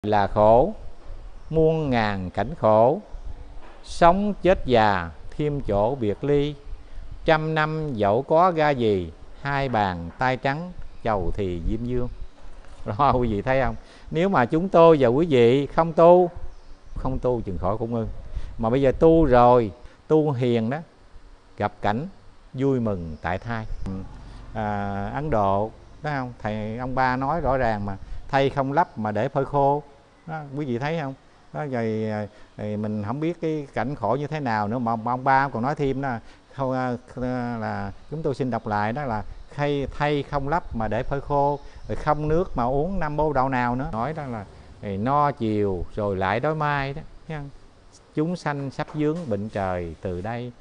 Là khổ, muôn ngàn cảnh khổ, sống chết già thêm chỗ biệt ly. Trăm năm dẫu có ga gì, hai bàn tay trắng chầu thì diêm dương. Đó, quý vị thấy không? Nếu mà chúng tôi và quý vị không tu chừng khỏi cũng ưng. Mà bây giờ tu rồi, tu hiền đó, gặp cảnh vui mừng tại thai. Ấn Độ đó không? Thầy ông Ba nói rõ ràng mà, thay không lấp mà để phơi khô. Đó, quý vị thấy không? Đó, rồi mình không biết cái cảnh khổ như thế nào nữa mà ông Ba còn nói thêm đó, không là chúng tôi xin đọc lại đó là thay không lấp mà để phơi khô, rồi không nước mà uống năm bô đậu nào nữa. Nói đó là no chiều rồi lại đói mai đó. Chúng sanh sắp vướng bệnh trời từ đây.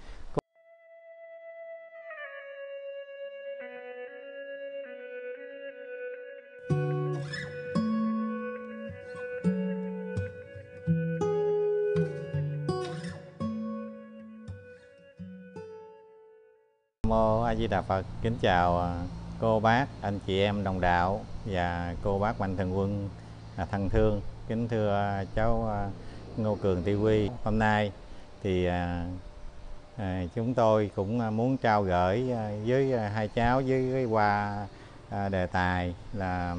Mô A Di Đà Phật. Kính chào cô bác, anh chị em đồng đạo và cô bác mạnh thường quân thân thương. Kính thưa cháu Ngô Cường Ti Quy. Hôm nay thì chúng tôi cũng muốn trao gửi với hai cháu với qua đề tài là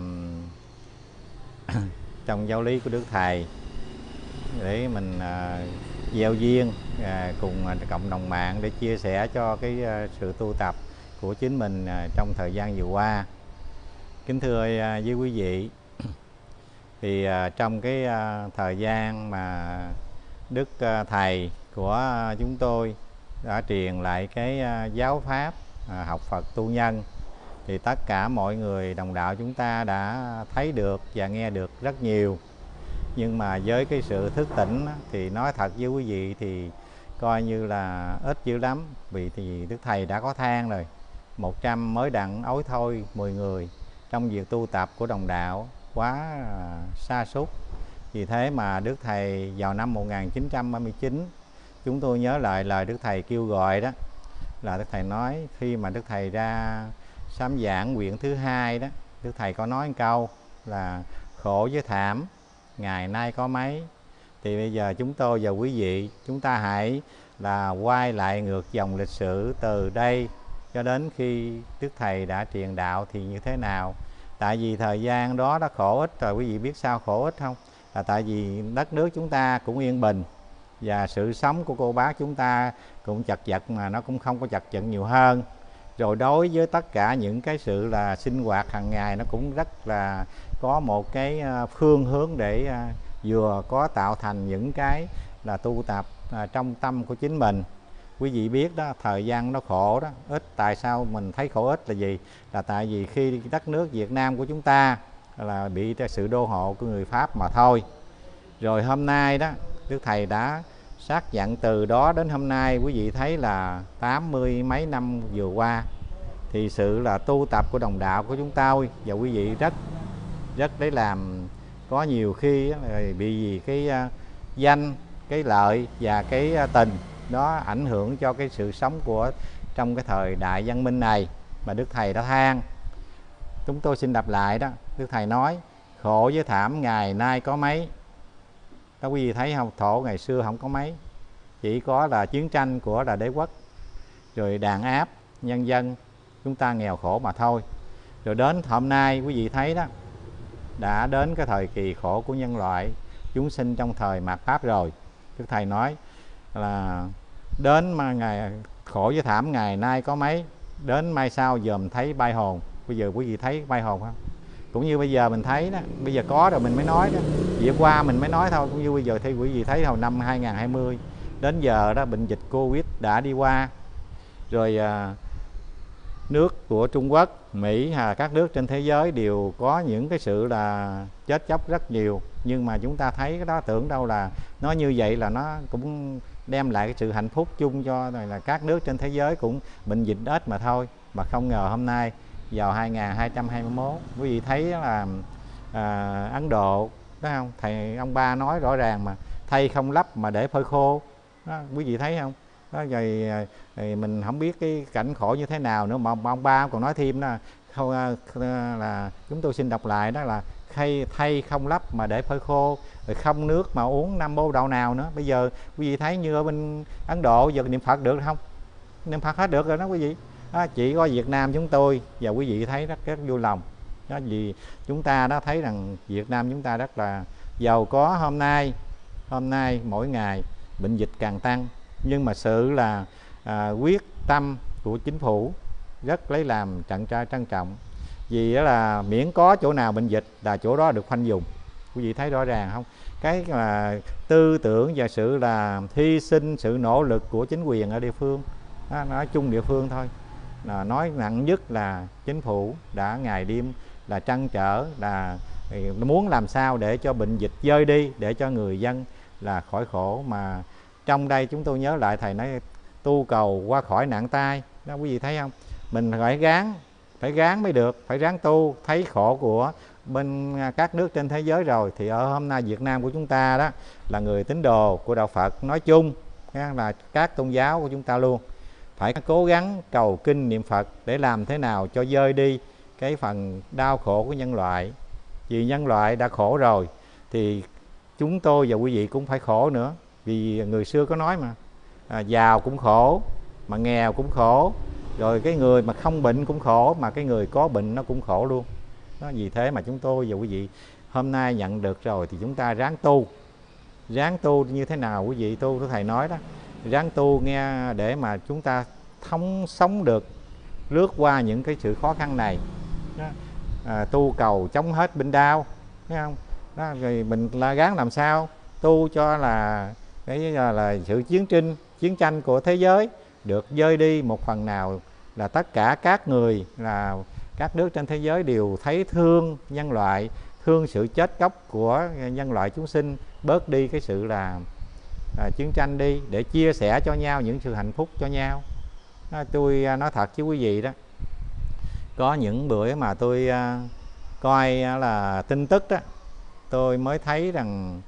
trong giáo lý của Đức Thầy, để mình gieo duyên cùng cộng đồng mạng để chia sẻ cho cái sự tu tập của chính mình trong thời gian vừa qua. Kính thưa với quý vị, thì trong cái thời gian mà Đức Thầy của chúng tôi đã truyền lại cái giáo pháp học Phật tu nhân, thì tất cả mọi người đồng đạo chúng ta đã thấy được và nghe được rất nhiều. Nhưng mà với cái sự thức tỉnh thì nói thật với quý vị thì coi như là ít dữ lắm. Vì thì Đức Thầy đã có than rồi, 100 mới đặng ối thôi 10 người trong việc tu tập của đồng đạo quá sa sút. Vì thế mà Đức Thầy vào năm 1939, chúng tôi nhớ lại lời Đức Thầy kêu gọi đó, là Đức Thầy nói khi mà Đức Thầy ra sám giảng quyển thứ 2 đó, Đức Thầy có nói một câu là khổ với thảm ngày nay có mấy. Thì bây giờ chúng tôi và quý vị, chúng ta hãy là quay lại ngược dòng lịch sử từ đây cho đến khi Đức Thầy đã truyền đạo thì như thế nào. Tại vì thời gian đó đã khổ ích rồi. Quý vị biết sao khổ ích không? Là tại vì đất nước chúng ta cũng yên bình, và sự sống của cô bác chúng ta cũng chật vật, mà nó cũng không có chật vật nhiều hơn. Rồi đối với tất cả những cái sự là sinh hoạt hàng ngày, nó cũng rất là có một cái phương hướng để vừa có tạo thành những cái là tu tập trong tâm của chính mình. Quý vị biết đó, thời gian nó khổ đó, ít. Tại sao mình thấy khổ ít là gì? Là tại vì khi đất nước Việt Nam của chúng ta là bị sự đô hộ của người Pháp mà thôi. Rồi hôm nay đó, Đức Thầy đã xác nhận từ đó đến hôm nay, quý vị thấy là 80 mấy năm vừa qua thì sự là tu tập của đồng đạo của chúng ta và quý vị rất để làm có nhiều khi bị vì cái danh, cái lợi và cái tình đó ảnh hưởng cho cái sự sống của trong cái thời đại văn minh này mà Đức Thầy đã than. Chúng tôi xin đọc lại đó. Đức Thầy nói khổ với thảm ngày nay có mấy. Đó, quý vị thấy không? Thổ ngày xưa không có mấy, chỉ có là chiến tranh của là đế quốc, rồi đàn áp nhân dân, chúng ta nghèo khổ mà thôi. Rồi đến hôm nay quý vị thấy đó, đã đến cái thời kỳ khổ của nhân loại chúng sinh trong thời mạt Pháp rồi. Đức Thầy nói là đến mà ngày khổ với thảm ngày nay có mấy, đến mai sau dòm thấy bay hồn. Bây giờ quý vị thấy bay hồn không? Cũng như bây giờ mình thấy đó, bây giờ có rồi mình mới nói đó, vừa qua mình mới nói thôi. Cũng như bây giờ thì quý vị thấy hồi năm 2020 đến giờ đó, bệnh dịch Covid đã đi qua rồi. Nước của Trung Quốc, Mỹ, các nước trên thế giới đều có những cái sự là chết chóc rất nhiều. Nhưng mà chúng ta thấy cái đó, tưởng đâu là nó như vậy là nó cũng đem lại cái sự hạnh phúc chung cho là các nước trên thế giới cũng bệnh dịch ít mà thôi. Mà không ngờ hôm nay vào 2221, quý vị thấy là Ấn Độ đó không? Thầy ông Ba nói rõ ràng mà, thay không lấp mà để phơi khô. Đó, quý vị thấy không? Đó, rồi mình không biết cái cảnh khổ như thế nào nữa mà ông Ba còn nói thêm đó, không là chúng tôi xin đọc lại đó là thay không lấp mà để phơi khô, rồi không nước mà uống Nam Mô Đạo nào nữa. Bây giờ quý vị thấy như ở bên Ấn Độ giờ niệm Phật được không? Niệm Phật hết được rồi đó quý vị. Đó, chỉ có Việt Nam chúng tôi và quý vị thấy rất vui lòng đó, vì chúng ta đã thấy rằng Việt Nam chúng ta rất là giàu có. Hôm nay mỗi ngày bệnh dịch càng tăng, nhưng mà sự là quyết tâm của chính phủ rất lấy làm trân trọng, vì đó là miễn có chỗ nào bệnh dịch là chỗ đó được khoanh vùng. Quý vị thấy rõ ràng không? Cái mà tư tưởng và sự là hy sinh, sự nỗ lực của chính quyền ở địa phương đó, nói chung địa phương thôi, là nói nặng nhất là chính phủ đã ngày đêm là trăn trở, là muốn làm sao để cho bệnh dịch dơi đi, để cho người dân là khỏi khổ. Mà trong đây chúng tôi nhớ lại thầy nói tu cầu qua khỏi nạn tai đó, quý vị thấy không? Mình phải gắng mới được, phải ráng tu. Thấy khổ của bên các nước trên thế giới rồi, thì ở hôm nay Việt Nam của chúng ta đó là người tín đồ của đạo Phật nói chung, là các tôn giáo của chúng ta luôn, phải cố gắng cầu kinh niệm Phật để làm thế nào cho dơi đi cái phần đau khổ của nhân loại. Vì nhân loại đã khổ rồi thì chúng tôi và quý vị cũng phải khổ nữa. Vì người xưa có nói mà, giàu cũng khổ, mà nghèo cũng khổ, rồi cái người mà không bệnh cũng khổ, mà cái người có bệnh nó cũng khổ luôn đó. Vì thế mà chúng tôi và quý vị hôm nay nhận được rồi thì chúng ta ráng tu như thế nào quý vị tu, thầy nói đó, ráng tu nghe để mà chúng ta sống được, lướt qua những cái sự khó khăn này đó. Tu cầu chống hết bệnh đau, thấy không đó, rồi mình là gắng làm sao tu cho là cái là sự chiến tranh của thế giới được dơi đi một phần nào, là tất cả các người, là các nước trên thế giới đều thấy thương nhân loại, thương sự chết chóc của nhân loại chúng sinh, bớt đi cái sự là chiến tranh đi, để chia sẻ cho nhau những sự hạnh phúc cho nhau. Tôi nói thật với quý vị đó, có những bữa mà tôi coi là tin tức đó, tôi mới thấy rằng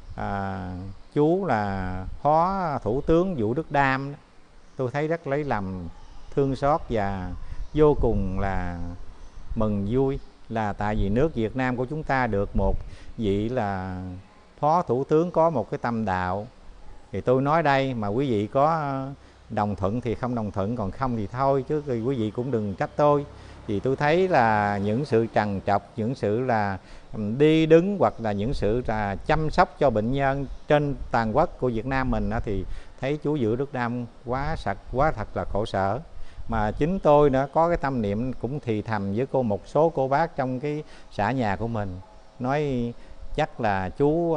chú là Phó Thủ tướng Vũ Đức Đam đó. Tôi thấy rất lấy làm thương xót và vô cùng là mừng vui, là tại vì nước Việt Nam của chúng ta được một vị là Phó Thủ tướng có một cái tâm đạo. Thì tôi nói đây mà quý vị có đồng thuận thì không đồng thuận, còn không thì thôi, chứ quý vị cũng đừng trách tôi. Vì tôi thấy là những sự trằn trọc, những sự là đi đứng, hoặc là những sự là chăm sóc cho bệnh nhân trên toàn quốc của Việt Nam mình đó, thì thấy chú Vũ Đức Đam quá thật là khổ sở. Mà chính tôi nữa có cái tâm niệm cũng thì thầm với một số cô bác trong cái xã nhà của mình, nói chắc là chú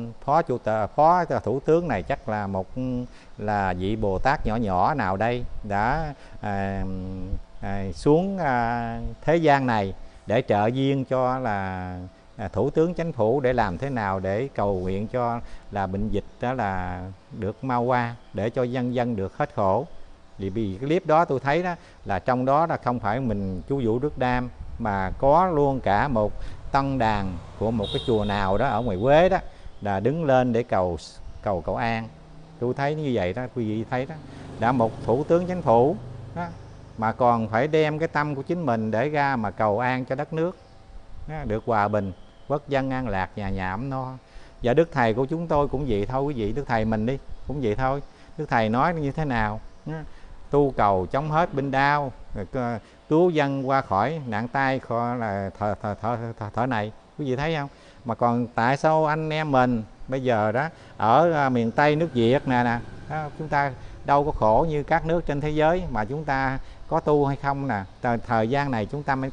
Phó Thủ tướng này chắc là là vị Bồ Tát nhỏ nào đây đã xuống thế gian này để trợ duyên cho là Thủ tướng Chính phủ, để làm thế nào để cầu nguyện cho là bệnh dịch đó là được mau qua, để cho dân dân được hết khổ. Vì cái clip đó tôi thấy đó là trong đó là không phải mình chú Vũ Đức Đam, mà có luôn cả một tăng đàn của một cái chùa nào đó ở ngoài Quế đó, là đứng lên để cầu an. Tôi thấy như vậy đó, quý vị thấy đó, đã một Thủ tướng Chính phủ đó, mà còn phải đem cái tâm của chính mình để ra mà cầu an cho đất nước đó, được hòa bình, quốc dân an lạc, nhà ấm no. Và Đức Thầy của chúng tôi cũng vậy thôi quý vị, Đức Thầy mình đi cũng vậy thôi. Đức Thầy nói như thế nào? Tu cầu chống hết bệnh đau, cứu dân qua khỏi nạn tai, khỏi là thở này, quý vị thấy không? Mà còn tại sao anh em mình bây giờ đó ở miền Tây nước Việt nè đó, chúng ta đâu có khổ như các nước trên thế giới, mà chúng ta có tu hay không nè. Thời gian này chúng ta mới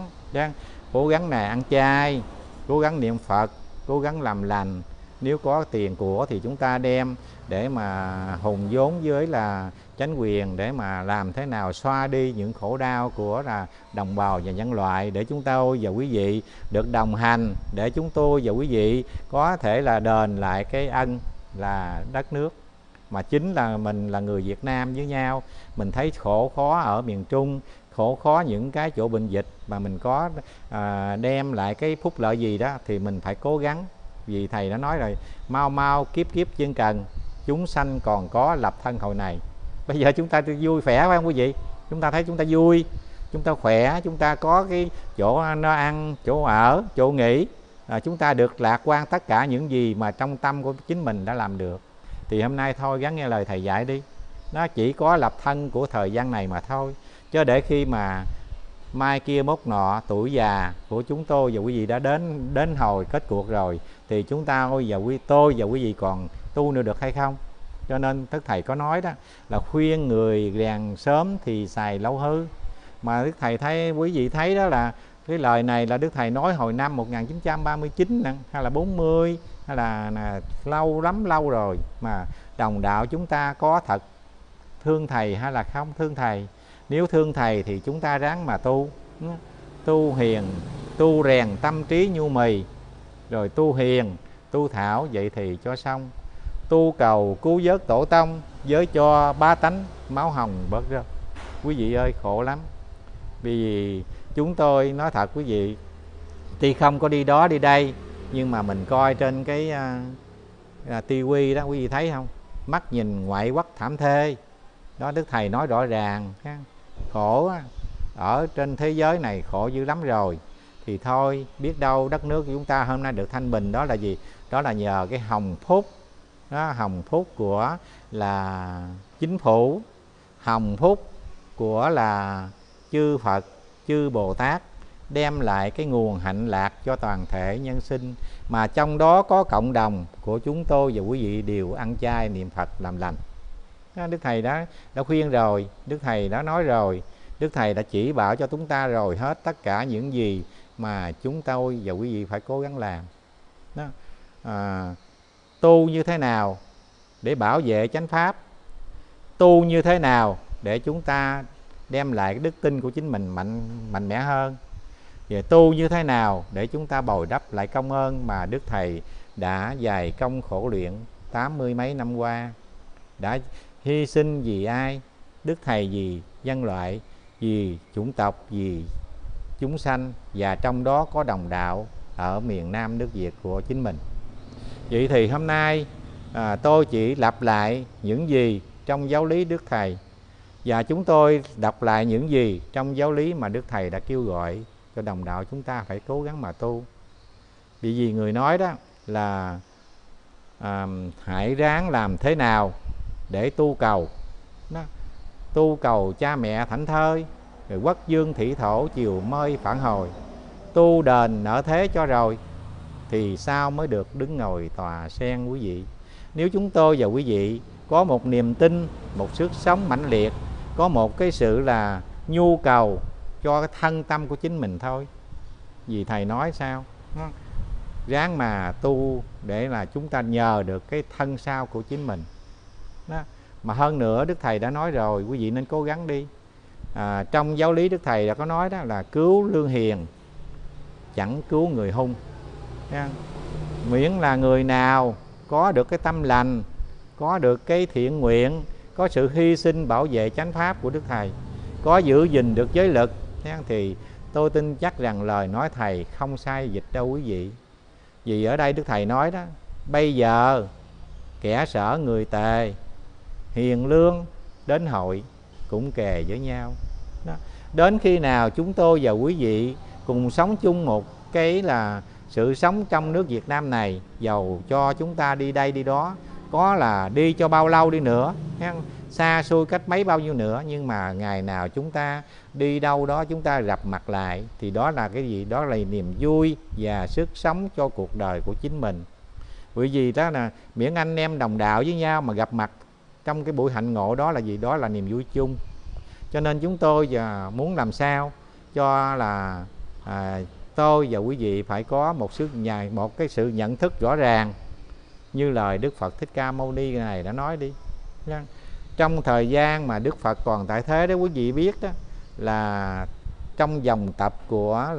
cố gắng này ăn chay, cố gắng niệm Phật, cố gắng làm lành. Nếu có tiền của thì chúng ta đem để mà hùng vốn với là chính quyền, để mà làm thế nào xoa đi những khổ đau của là đồng bào và nhân loại, để chúng tôi và quý vị được đồng hành, để chúng tôi và quý vị có thể là đền lại cái ân là đất nước. Mà chính là mình là người Việt Nam với nhau, mình thấy khổ khó ở miền Trung, khổ khó những cái chỗ bệnh dịch, mà mình có đem lại cái phúc lợi gì đó thì mình phải cố gắng. Vì Thầy đã nói rồi, mau kiếp chuyên cần, chúng sanh còn có lập thân hồi này. Bây giờ chúng ta vui khỏe phải không quý vị? Chúng ta thấy chúng ta vui, chúng ta khỏe, chúng ta có cái chỗ nó ăn, chỗ ở, chỗ nghỉ chúng ta được lạc quan tất cả những gì mà trong tâm của chính mình đã làm được. Thì hôm nay thôi gắng nghe lời thầy dạy đi. Nó chỉ có lập thân của thời gian này mà thôi, chứ để khi mà mai kia mốt nọ tuổi già của chúng tôi và quý vị đã đến hồi kết cuộc rồi, thì chúng ta tôi và quý vị còn tu nữa được hay không? Cho nên Đức Thầy có nói đó là khuyên người rèn sớm thì xài lâu hư. Mà Đức Thầy thấy, quý vị thấy đó là cái lời này là Đức Thầy nói hồi năm 1939 hay là 40, hay là lâu lắm, lâu rồi. Mà đồng đạo chúng ta có thật thương Thầy hay là không thương Thầy? Nếu thương Thầy thì chúng ta ráng mà tu hiền, tu rèn tâm trí nhu mì, rồi tu hiền, tu thảo, vậy thì cho xong. Tu cầu cứu vớt tổ tông, với cho ba tánh máu hồng bớt rơi. Quý vị ơi, khổ lắm. Vì chúng tôi nói thật quý vị, tuy không có đi đó đi đây, nhưng mà mình coi trên cái tivi đó, quý vị thấy không? Mắt nhìn ngoại quốc thảm thê. Đó, Đức Thầy nói rõ ràng. Khổ, ở trên thế giới này khổ dữ lắm rồi. Thì thôi, biết đâu đất nước của chúng ta hôm nay được thanh bình, đó là gì? Đó là nhờ cái hồng phúc đó, hồng phúc của là chính phủ, hồng phúc của là chư Phật, chư Bồ Tát, đem lại cái nguồn hạnh lạc cho toàn thể nhân sinh. Mà trong đó có cộng đồng của chúng tôi và quý vị đều ăn chay niệm Phật làm lành. Đức Thầy đã khuyên rồi, Đức Thầy đã nói rồi, Đức Thầy đã chỉ bảo cho chúng ta rồi hết tất cả những gì mà chúng tôi và quý vị phải cố gắng làm đó. Tu như thế nào để bảo vệ chánh pháp, tu như thế nào để chúng ta đem lại cái đức tin của chính mình mạnh mẽ hơn, và tu như thế nào để chúng ta bồi đắp lại công ơn mà Đức Thầy đã dày công khổ luyện 80 mấy năm qua, đã hy sinh vì ai? Đức Thầy vì nhân loại, vì chủng tộc, vì chúng sanh, và trong đó có đồng đạo ở miền Nam nước Việt của chính mình. Vậy thì hôm nay tôi chỉ lặp lại những gì trong giáo lý Đức Thầy, và chúng tôi đọc lại những gì trong giáo lý mà Đức Thầy đã kêu gọi cho đồng đạo chúng ta phải cố gắng mà tu. Vì người nói đó là hãy ráng làm thế nào để tu cầu đó. Tu cầu cha mẹ thảnh thơi, rồi quốc dương thị thổ chiều mơi phản hồi, tu đền nợ thế cho rồi thì sao mới được đứng ngồi tòa sen quý vị. Nếu chúng tôi và quý vị có một niềm tin, một sức sống mãnh liệt, có một cái sự là nhu cầu cho cái thân tâm của chính mình thôi. Vì Thầy nói sao? Ráng mà tu để là chúng ta nhờ được cái thân sau của chính mình đó. Mà hơn nữa Đức Thầy đã nói rồi, quý vị nên cố gắng đi. Trong giáo lý Đức Thầy đã có nói đó là cứu lương hiền, chẳng cứu người hung. Miễn là người nào có được cái tâm lành, có được cái thiện nguyện, có sự hy sinh bảo vệ chánh pháp của Đức Thầy, có giữ gìn được giới lực, thì tôi tin chắc rằng lời nói Thầy không sai dịch đâu quý vị. Vì ở đây Đức Thầy nói đó, bây giờ kẻ sở người tề, hiền lương đến hội cũng kề với nhau đó. Đến khi nào chúng tôi và quý vị cùng sống chung một cái là sự sống trong nước Việt Nam này, dầu cho chúng ta đi đây đi đó, có là đi cho bao lâu đi nữa, xa xôi cách mấy bao nhiêu nữa, nhưng mà ngày nào chúng ta đi đâu đó chúng ta gặp mặt lại, thì đó là cái gì? Đó là niềm vui và sức sống cho cuộc đời của chính mình. Bởi vì đó là miễn anh em đồng đạo với nhau mà gặp mặt trong cái buổi hạnh ngộ, đó là gì? Đó là niềm vui chung. Cho nên chúng tôi và muốn làm sao cho là tôi và quý vị phải có một cái sự nhận thức rõ ràng, như lời Đức Phật Thích Ca Mâu Ni này đã nói đi. Trong thời gian mà Đức Phật còn tại thế đó, quý vị biết đó là trong dòng tập của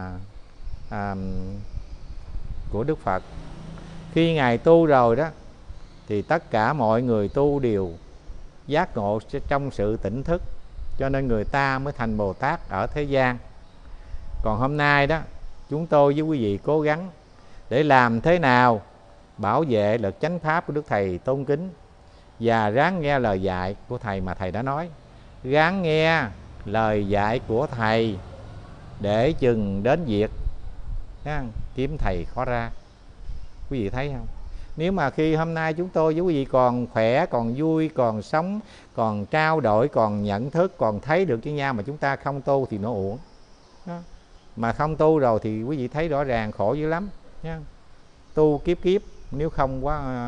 Đức Phật, khi Ngài tu rồi đó thì tất cả mọi người tu đều giác ngộ trong sự tỉnh thức, cho nên người ta mới thành Bồ Tát ở thế gian. Còn hôm nay đó, chúng tôi với quý vị cố gắng để làm thế nào bảo vệ lực chánh pháp của Đức Thầy tôn kính, và ráng nghe lời dạy của Thầy mà Thầy đã nói. Ráng nghe lời dạy của Thầy để chừng đến việc kiếm thầy khó ra. Quý vị thấy không? Nếu mà khi hôm nay chúng tôi với quý vị còn khỏe, còn vui, còn sống, còn trao đổi, còn nhận thức, còn thấy được với nhau mà chúng ta không tu thì nó uổng. Đó. Mà không tu rồi thì quý vị thấy rõ ràng khổ dữ lắm nha. Tu kiếp kiếp nếu không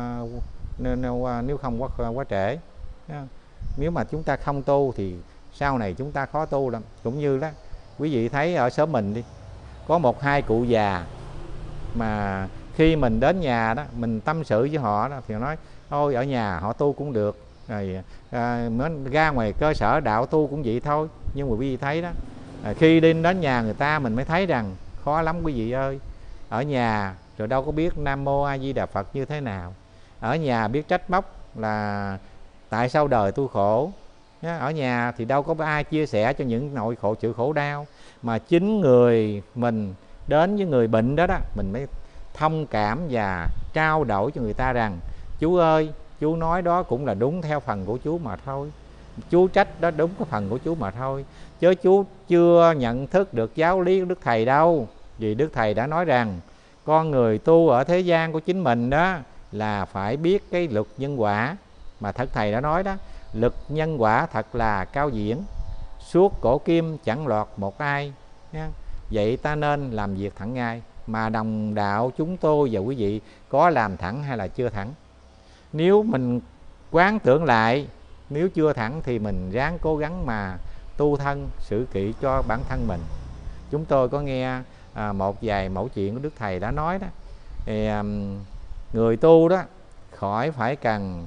quá trễ. Nếu mà chúng ta không tu thì sau này chúng ta khó tu lắm. Cũng như đó, quý vị thấy ở xóm mình đi, có một hai cụ già mà khi mình đến nhà đó, mình tâm sự với họ đó, thì họ nói thôi ở nhà họ tu cũng được, rồi ra ngoài cơ sở đạo tu cũng vậy thôi. Nhưng mà quý vị thấy đó, khi đi đến nhà người ta mình mới thấy rằng khó lắm quý vị ơi. Ở nhà rồi đâu có biết Nam Mô A Di Đà Phật như thế nào. Ở nhà biết trách móc là tại sao đời tôi khổ. Ở nhà thì đâu có ai chia sẻ cho những nỗi khổ, chịu khổ đau. Mà chính người mình đến với người bệnh đó mình mới thông cảm và trao đổi cho người ta rằng chú ơi, chú nói đó cũng là đúng theo phần của chú mà thôi, chú trách đó đúng cái phần của chú mà thôi, chứ chú chưa nhận thức được giáo lý của Đức Thầy đâu. Vì Đức Thầy đã nói rằng con người tu ở thế gian của chính mình đó là phải biết cái luật nhân quả. Mà thật Thầy đã nói đó, luật nhân quả thật là cao diễn, suốt cổ kim chẳng lọt một ai. Vậy ta nên làm việc thẳng ngay. Mà đồng đạo chúng tôi và quý vị có làm thẳng hay là chưa thẳng? Nếu mình quán tưởng lại, nếu chưa thẳng thì mình ráng cố gắng mà tu thân xử kỹ cho bản thân mình. Chúng tôi có nghe một vài mẫu chuyện của Đức Thầy đã nói đó, thì người tu đó khỏi phải cần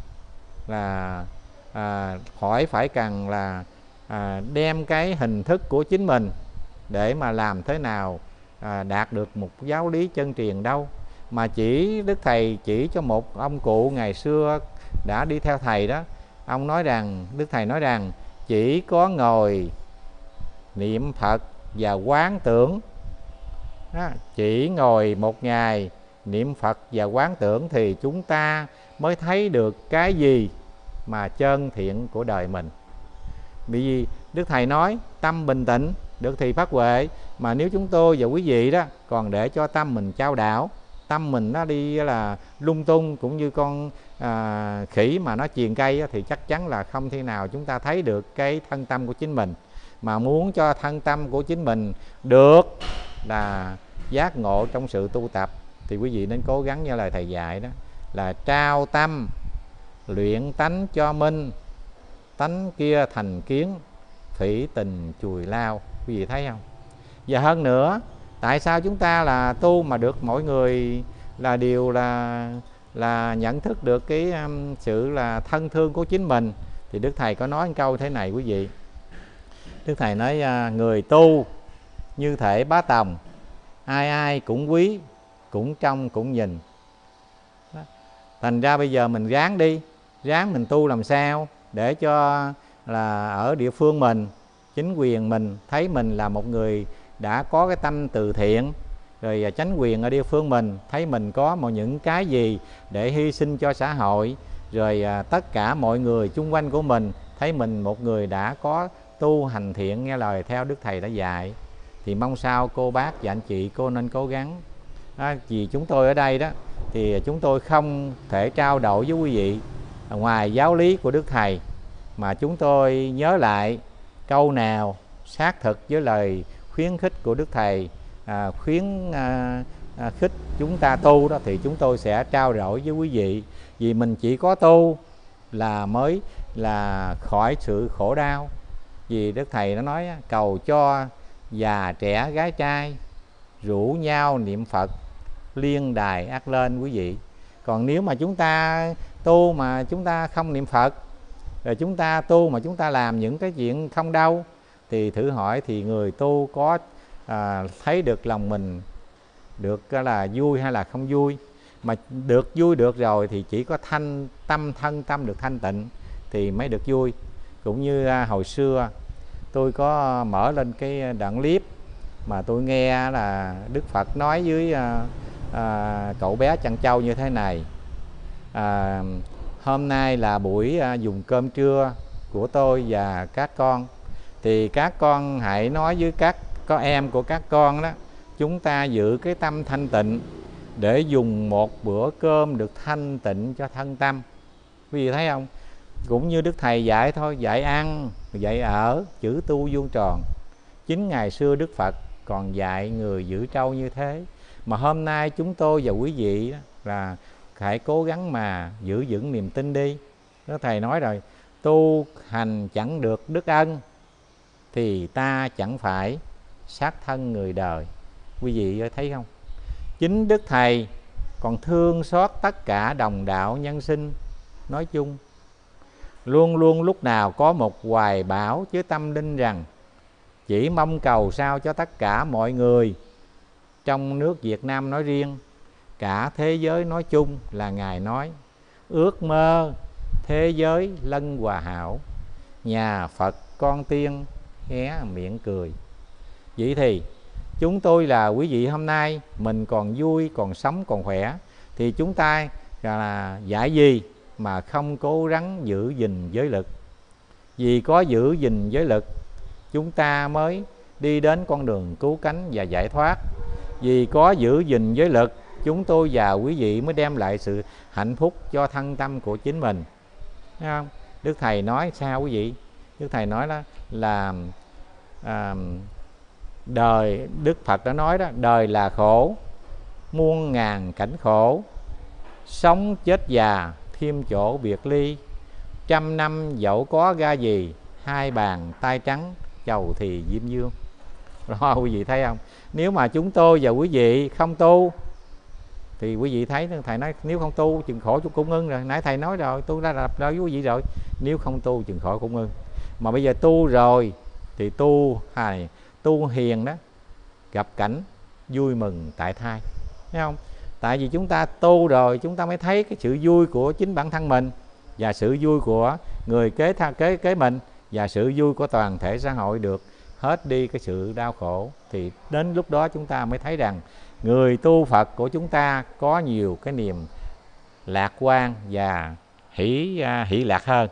là đem cái hình thức của chính mình để mà làm thế nào đạt được một giáo lý chân truyền đâu. Mà chỉ Đức Thầy chỉ cho một ông cụ ngày xưa đã đi theo Thầy đó. Ông nói rằng, Đức Thầy nói rằng chỉ có ngồi niệm Phật và quán tưởng đó, chỉ ngồi một ngày niệm Phật và quán tưởng thì chúng ta mới thấy được cái gì mà chân thiện của đời mình. Vì Đức Thầy nói tâm bình tĩnh được thì phát huệ. Mà nếu chúng tôi và quý vị đó còn để cho tâm mình chao đảo, tâm mình nó đi là lung tung, cũng như con khỉ mà nó chuyền cây thì chắc chắn là không thể nào chúng ta thấy được cái thân tâm của chính mình. Mà muốn cho thân tâm của chính mình được là giác ngộ trong sự tu tập thì quý vị nên cố gắng như lời Thầy dạy đó, là trao tâm luyện tánh cho minh, tánh kia thành kiến, thủy tình chùi lao. Quý vị thấy không? Và hơn nữa, tại sao chúng ta là tu mà được mọi người là đều là nhận thức được cái sự là thân thương của chính mình? Thì Đức Thầy có nói một câu thế này quý vị. Đức Thầy nói người tu như thể bá tòng, ai ai cũng quý, cũng trông cũng nhìn. Đó. Thành ra bây giờ mình ráng đi, ráng mình tu làm sao để cho là ở địa phương mình, chính quyền mình thấy mình là một người đã có cái tâm từ thiện, rồi chánh quyền ở địa phương mình thấy mình có những cái gì để hy sinh cho xã hội, rồi tất cả mọi người chung quanh của mình thấy mình một người đã có tu hành thiện nghe lời theo Đức Thầy đã dạy. Thì mong sao cô bác và anh chị cô nên cố gắng. Vì chúng tôi ở đây đó thì chúng tôi không thể trao đổi với quý vị ngoài giáo lý của Đức Thầy, mà chúng tôi nhớ lại câu nào xác thực với lời khuyến khích của Đức Thầy, khuyến khích chúng ta tu đó, thì chúng tôi sẽ trao đổi với quý vị. Vì mình chỉ có tu là mới là khỏi sự khổ đau. Vì Đức Thầy nó nói cầu cho già trẻ gái trai rủ nhau niệm Phật, liên đài ác lên quý vị. Còn nếu mà chúng ta tu mà chúng ta không niệm Phật, rồi chúng ta tu mà chúng ta làm những cái chuyện không đâu, thì thử hỏi thì người tu có thấy được lòng mình được là vui hay là không vui? Mà được vui được rồi thì chỉ có thân tâm được thanh tịnh thì mới được vui. Cũng như hồi xưa tôi có mở lên cái đoạn clip mà tôi nghe là Đức Phật nói với cậu bé Trăn Châu như thế này: hôm nay là buổi dùng cơm trưa của tôi và các con, thì các con hãy nói với các em của các con đó chúng ta giữ cái tâm thanh tịnh để dùng một bữa cơm được thanh tịnh cho thân tâm. Quý vị thấy không? Cũng như Đức Thầy dạy thôi, dạy ăn, dạy ở, chữ tu vuông tròn. Chính ngày xưa Đức Phật còn dạy người giữ trâu như thế. Mà hôm nay chúng tôi và quý vị là hãy cố gắng mà giữ vững niềm tin đi. Đức Thầy nói rồi, tu hành chẳng được đức ân thì ta chẳng phải sát thân người đời. Quý vị thấy không? Chính Đức Thầy còn thương xót tất cả đồng đạo nhân sinh nói chung. Luôn luôn lúc nào có một hoài bão với tâm linh rằng chỉ mong cầu sao cho tất cả mọi người trong nước Việt Nam nói riêng, cả thế giới nói chung là Ngài nói ước mơ thế giới lân hòa hảo, nhà Phật con tiên hé miệng cười. Vậy thì chúng tôi là quý vị hôm nay mình còn vui, còn sống, còn khỏe thì chúng ta là dạy gì mà không cố gắng giữ gìn giới lực. Vì có giữ gìn giới lực chúng ta mới đi đến con đường cứu cánh và giải thoát. Vì có giữ gìn giới lực chúng tôi và quý vị mới đem lại sự hạnh phúc cho thân tâm của chính mình. Thấy không? Đức Thầy nói sao quý vị? Đức Thầy nói đó là đời, Đức Phật đã nói đó, đời là khổ, muôn ngàn cảnh khổ, sống chết già thêm chỗ biệt ly, 100 năm dẫu có ga gì, hai bàn tay trắng chầu thì diêm dương. Rồi quý vị thấy không? Nếu mà chúng tôi và quý vị không tu thì quý vị thấy Thầy nói nếu không tu chừng khổ cho cũng ưng rồi. Nãy Thầy nói rồi, tôi đã lập ra với quý vị rồi, nếu không tu chừng khổ cũng ưng. Mà bây giờ tu rồi thì tu hiền đó, gặp cảnh vui mừng tại thai. Thấy không? Tại vì chúng ta tu rồi chúng ta mới thấy cái sự vui của chính bản thân mình, và sự vui của người kế mình, và sự vui của toàn thể xã hội được hết đi cái sự đau khổ. Thì đến lúc đó chúng ta mới thấy rằng người tu Phật của chúng ta có nhiều cái niềm lạc quan và hỷ lạc hơn.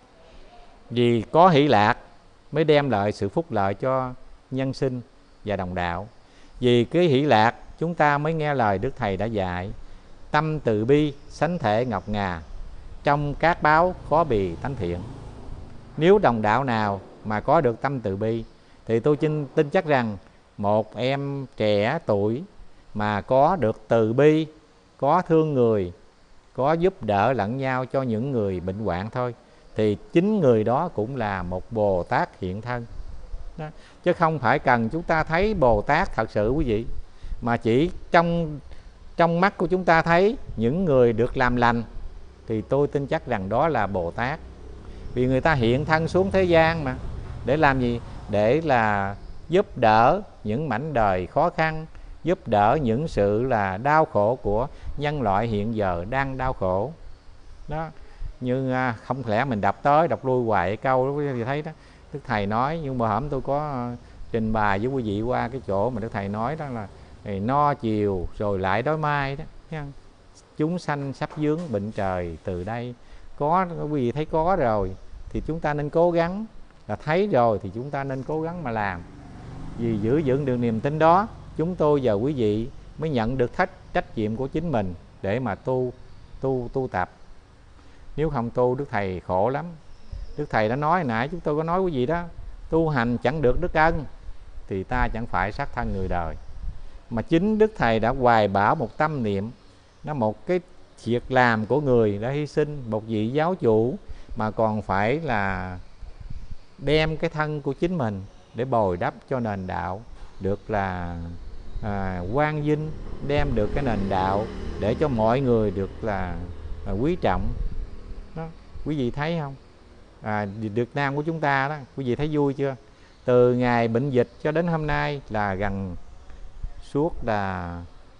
Vì có hỷ lạc mới đem lại sự phúc lợi cho nhân sinh và đồng đạo. Vì cái hỷ lạc chúng ta mới nghe lời Đức Thầy đã dạy, tâm từ bi sánh thể ngọc ngà, trong các báo khó bì tánh thiện. Nếu đồng đạo nào mà có được tâm từ bi thì tôi tin chắc rằng một em trẻ tuổi mà có được từ bi, có thương người, có giúp đỡ lẫn nhau cho những người bệnh hoạn thôi, thì chính người đó cũng là một Bồ Tát hiện thân đó. Chứ không phải cần chúng ta thấy Bồ Tát thật sự quý vị, mà chỉ trong mắt của chúng ta thấy những người được làm lành thì tôi tin chắc rằng đó là Bồ Tát. Vì người ta hiện thân xuống thế gian mà để làm gì? Để là giúp đỡ những mảnh đời khó khăn, giúp đỡ những sự là đau khổ của nhân loại hiện giờ đang đau khổ đó. Như không lẽ mình đọc lui hoài cái câu đó quý vị thấy đó. Đức Thầy nói, nhưng mà hôm tôi có trình bày với quý vị qua cái chỗ mà Đức Thầy nói đó là no chiều rồi lại đói mai đó. Chúng sanh sắp vướng bệnh trời từ đây. Có quý vị thấy có rồi thì chúng ta nên cố gắng, là thấy rồi thì chúng ta nên cố gắng mà làm. Vì giữ vững được niềm tin đó, chúng tôi và quý vị mới nhận được trách nhiệm của chính mình để mà tu tập. Nếu không tu Đức Thầy khổ lắm. Đức Thầy đã nói hồi nãy chúng tôi có nói quý vị đó, tu hành chẳng được đức ân thì ta chẳng phải sát thân người đời. Mà chính Đức Thầy đã hoài bão một tâm niệm, nó một cái việc làm của người đã hy sinh, một vị giáo chủ mà còn phải là đem cái thân của chính mình để bồi đắp cho nền đạo được là quang vinh, đem được cái nền đạo để cho mọi người được là quý trọng đó. Quý vị thấy không? Việt Nam của chúng ta đó, quý vị thấy vui chưa? Từ ngày bệnh dịch cho đến hôm nay là gần suốt là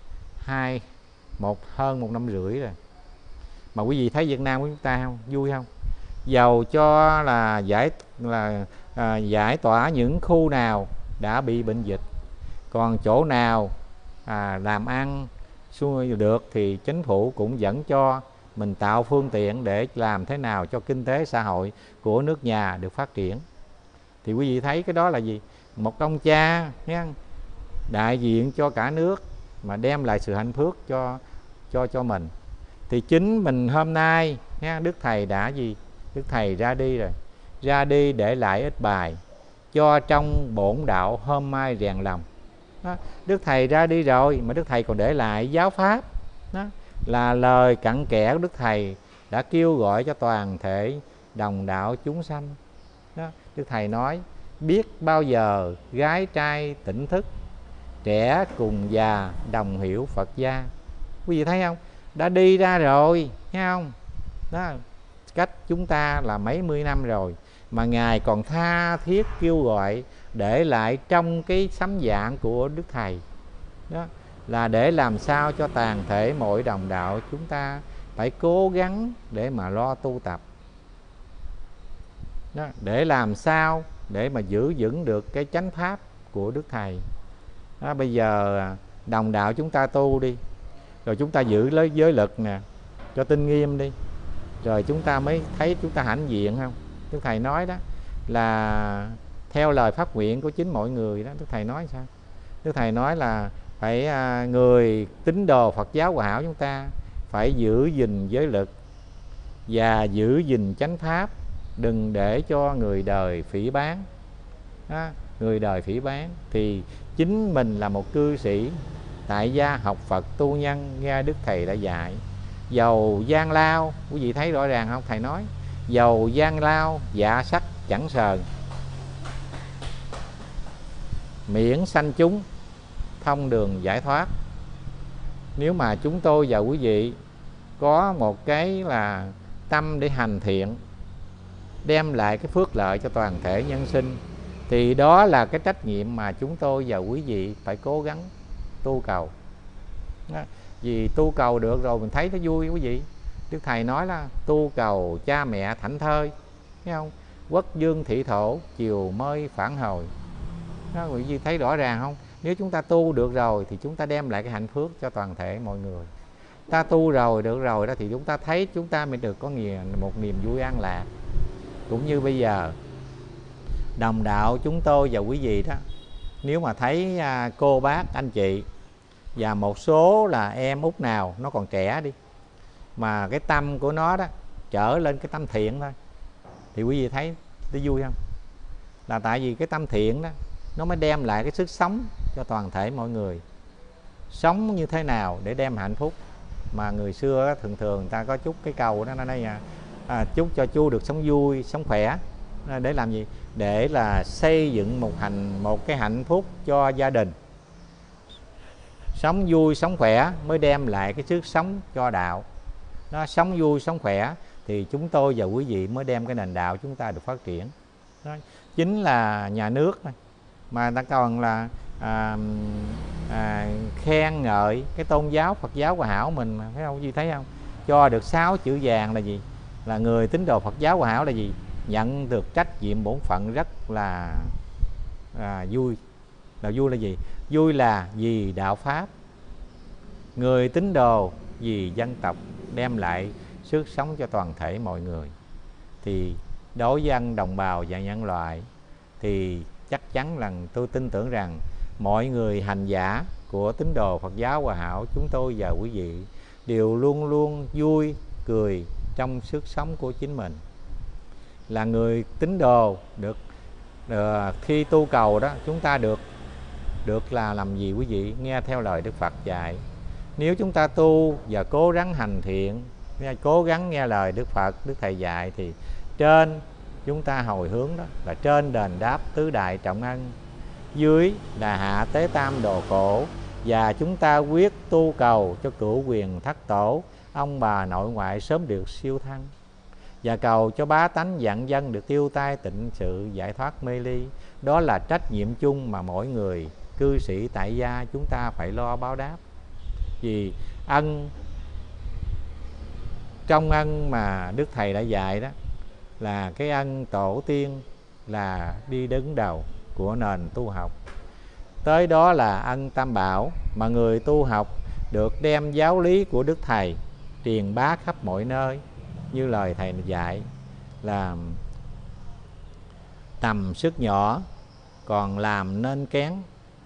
hơn 1 năm rưỡi rồi. Mà quý vị thấy Việt Nam của chúng ta không? Vui không? Dầu cho là giải tỏa những khu nào đã bị bệnh dịch, còn chỗ nào làm ăn xuôi được thì chính phủ cũng vẫn cho mình tạo phương tiện để làm thế nào cho kinh tế xã hội của nước nhà được phát triển. Thì quý vị thấy cái đó là gì? Một ông cha nha, đại diện cho cả nước mà đem lại sự hạnh phúc cho mình. Thì chính mình hôm nay nha, Đức Thầy đã gì? Đức Thầy ra đi rồi, ra đi để lại ít bài cho trong bổn đạo hôm mai rèn lòng đó. Đức Thầy ra đi rồi mà Đức Thầy còn để lại giáo pháp đó, là lời cặn kẽ của Đức Thầy đã kêu gọi cho toàn thể đồng đạo chúng sanh đó. Đức Thầy nói biết bao giờ gái trai tỉnh thức, trẻ cùng già đồng hiểu Phật gia. Quý vị thấy không? Đã đi ra rồi, thấy không? Đó, cách chúng ta là mấy mươi năm rồi mà Ngài còn tha thiết kêu gọi để lại trong cái sấm dạng của Đức Thầy đó, là để làm sao cho toàn thể mọi đồng đạo chúng ta phải cố gắng để mà lo tu tập đó, để làm sao để mà giữ vững được cái chánh pháp của Đức Thầy đó. Bây giờ đồng đạo chúng ta tu đi, rồi chúng ta giữ lấy giới lực nè cho tinh nghiêm đi, rồi chúng ta mới thấy chúng ta hãnh diện không? Đức Thầy nói đó là theo lời phát nguyện của chính mọi người đó. Đức Thầy nói sao? Đức Thầy nói là phải người tín đồ Phật giáo Hòa Hảo chúng ta phải giữ gìn giới lực và giữ gìn chánh pháp, đừng để cho người đời phỉ báng đó. Người đời phỉ báng thì chính mình là một cư sĩ tại gia học Phật tu nhân, nghe Đức Thầy đã dạy dầu gian lao, quý vị thấy rõ ràng không? Thầy nói dầu gian lao dạ sắc chẳng sờn, miễn sanh chúng thông đường giải thoát. Nếu mà chúng tôi và quý vị có một cái là tâm để hành thiện, đem lại cái phước lợi cho toàn thể nhân sinh, thì đó là cái trách nhiệm mà chúng tôi và quý vị phải cố gắng tu cầu đó. Vì tu cầu được rồi mình thấy nó vui quý vị. Đức Thầy nói là tu cầu cha mẹ thảnh thơi, thấy không? Quốc dương thị thổ chiều mới phản hồi đó, quý vị thấy rõ ràng không? Nếu chúng ta tu được rồi thì chúng ta đem lại cái hạnh phúc cho toàn thể mọi người. Ta tu rồi được rồi đó thì chúng ta thấy chúng ta mới được có một niềm vui an lạc. Cũng như bây giờ đồng đạo chúng tôi và quý vị đó, nếu mà thấy cô bác anh chị và một số là em út nào nó còn trẻ đi mà cái tâm của nó đó trở lên cái tâm thiện thôi, thì quý vị thấy vui không? Là tại vì cái tâm thiện đó nó mới đem lại cái sức sống cho toàn thể mọi người. Sống như thế nào để đem hạnh phúc? Mà người xưa đó, thường thường người ta có chúc cái câu đó, nó nói chúc cho chú được sống vui, sống khỏe. Để làm gì? Để là xây dựng một cái hạnh phúc cho gia đình. Sống vui, sống khỏe mới đem lại cái sức sống cho đạo. Nó sống vui, sống khỏe thì chúng tôi và quý vị mới đem cái nền đạo chúng ta được phát triển. Đó chính là nhà nước mà ta còn là khen ngợi cái tôn giáo Phật giáo Hòa Hảo mình, thấy không? Gì thấy không? Cho được 6 chữ vàng là gì? Là người tín đồ Phật giáo Hòa Hảo là gì? Nhận được trách nhiệm bổn phận rất là vui. Là vui là gì? Vui là vì đạo pháp, người tín đồ vì dân tộc, đem lại sức sống cho toàn thể mọi người. Thì đối với đồng bào và nhân loại thì chắc chắn là tôi tin tưởng rằng mọi người hành giả của tín đồ Phật giáo Hòa Hảo chúng tôi và quý vị đều luôn luôn vui cười trong sức sống của chính mình. Là người tín đồ được khi tu cầu đó chúng ta được là làm gì quý vị? Nghe theo lời Đức Phật dạy. Nếu chúng ta tu và cố gắng hành thiện, cố gắng nghe lời Đức Phật, Đức Thầy dạy thì trên chúng ta hồi hướng đó là trên đền đáp tứ đại trọng ân, dưới là hạ tế tam đồ khổ, và chúng ta quyết tu cầu cho cửu quyền thất tổ, ông bà nội ngoại sớm được siêu thăng, và cầu cho bá tánh vạn dân được tiêu tai tịnh sự, giải thoát mê ly. Đó là trách nhiệm chung mà mỗi người cư sĩ tại gia chúng ta phải lo báo đáp. Vì trong ân mà Đức Thầy đã dạy đó là cái ân tổ tiên là đi đứng đầu của nền tu học. Tới đó là ân tam bảo mà người tu học được đem giáo lý của Đức Thầy truyền bá khắp mọi nơi. Như lời Thầy dạy là tầm sức nhỏ còn làm nên kén,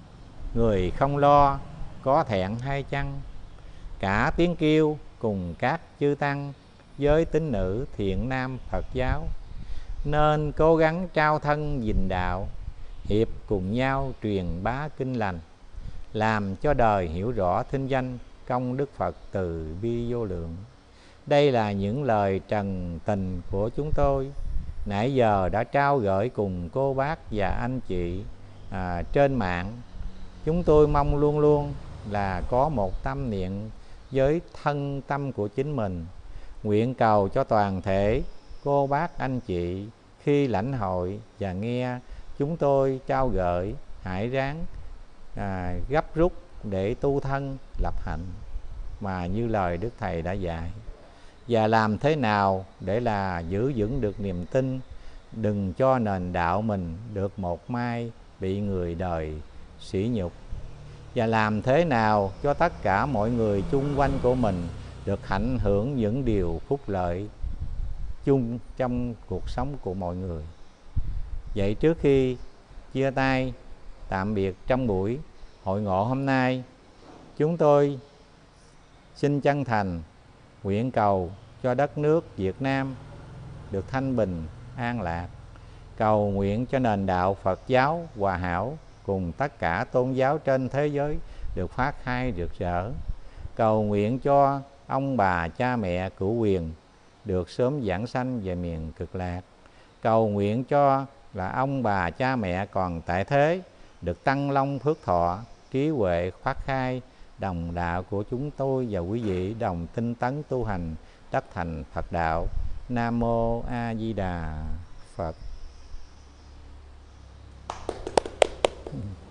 người không lo có thẹn hay chăng? Cả tiếng kêu cùng các chư tăng, với tín nữ thiện nam Phật giáo, nên cố gắng trao thân gìn đạo, hiệp cùng nhau truyền bá kinh lành, làm cho đời hiểu rõ thinh danh công đức Phật từ bi vô lượng. Đây là những lời trần tình của chúng tôi nãy giờ đã trao gửi cùng cô bác và anh chị trên mạng. Chúng tôi mong luôn luôn là có một tâm niệm với thân tâm của chính mình, nguyện cầu cho toàn thể cô bác anh chị khi lãnh hội và nghe chúng tôi trao gửi, hãy ráng gấp rút để tu thân lập hạnh mà như lời Đức Thầy đã dạy. Và làm thế nào để là giữ vững được niềm tin, đừng cho nền đạo mình được một mai bị người đời sỉ nhục. Và làm thế nào cho tất cả mọi người chung quanh của mình được hạnh hưởng những điều phúc lợi chung trong cuộc sống của mọi người. Vậy trước khi chia tay tạm biệt trong buổi hội ngộ hôm nay, chúng tôi xin chân thành nguyện cầu cho đất nước Việt Nam được thanh bình, an lạc. Cầu nguyện cho nền đạo Phật giáo hòa hảo cùng tất cả tôn giáo trên thế giới được phát khai rực rỡ. Cầu nguyện cho ông bà cha mẹ cửu quyền được sớm giảng sanh về miền cực lạc. Cầu nguyện cho là ông bà cha mẹ còn tại thế được tăng long phước thọ, trí huệ phát khai, đồng đạo của chúng tôi và quý vị đồng tinh tấn tu hành đắc thành Phật đạo. Nam mô A Di Đà Phật.